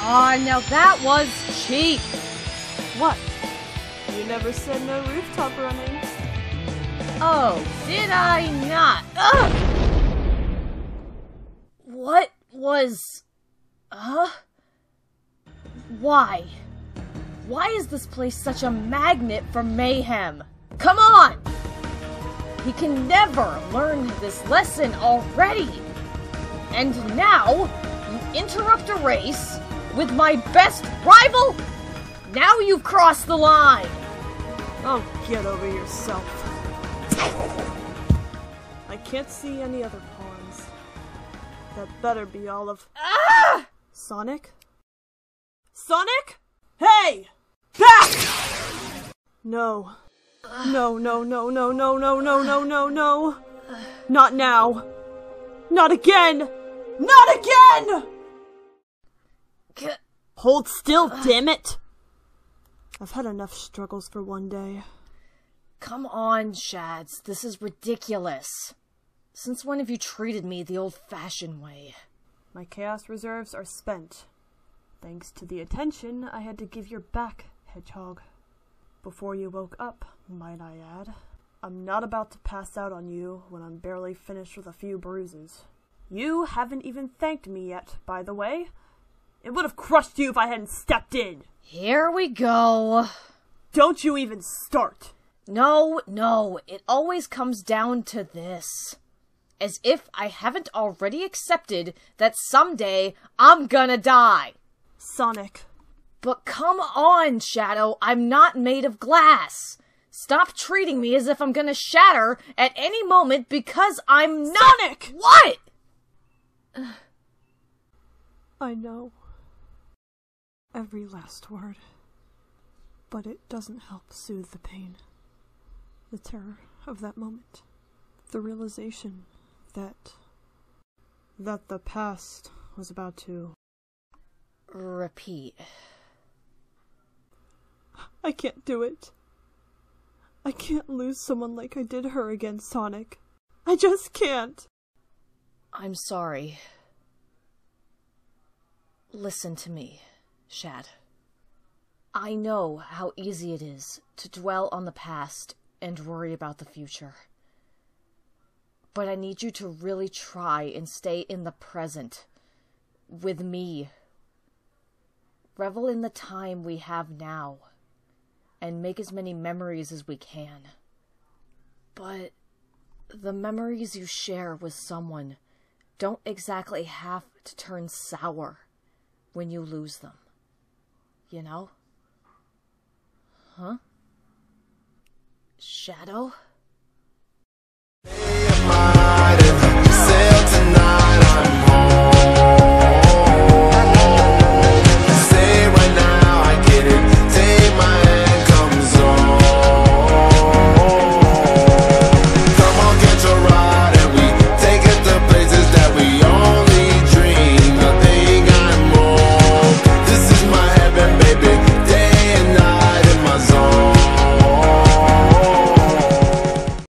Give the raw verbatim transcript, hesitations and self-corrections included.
Aw, now that was cheap! What? You never said no rooftop running. Oh, did I not? Ugh! What was... Huh? Why? Why is this place such a magnet for mayhem? Come on! He can never learn this lesson already! And now, you interrupt a race with my best rival? Now you've crossed the line! Oh, get over yourself. I can't see any other pawns. That better be all of... Ah! Sonic? Sonic? Hey! Back! No. No, no, no, no, no, no, no, no, no, no. Not now. Not again! Not again! Hold still, damn it! I've had enough struggles for one day. Come on, Shads. This is ridiculous. Since when have you treated me the old-fashioned way? My chaos reserves are spent. Thanks to the attention I had to give your back, Hedgehog. Before you woke up, might I add. I'm not about to pass out on you when I'm barely finished with a few bruises. You haven't even thanked me yet, by the way. It would have crushed you if I hadn't stepped in. Here we go. Don't you even start. No, no, it always comes down to this. As if I haven't already accepted that someday I'm gonna die. Sonic. But come on, Shadow, I'm not made of glass. Stop treating me as if I'm gonna shatter at any moment because I'm not- Sonic! What? I know. Every last word. But it doesn't help soothe the pain. The terror of that moment. The realization that... that the past was about to... Repeat. I can't do it. I can't lose someone like I did her again, Sonic. I just can't. I'm sorry. Listen to me, Shad. I know how easy it is to dwell on the past and worry about the future. But I need you to really try and stay in the present. With me. Revel in the time we have now. And make as many memories as we can. But the memories you share with someone don't exactly have to turn sour when you lose them. You know? Huh? Shadow?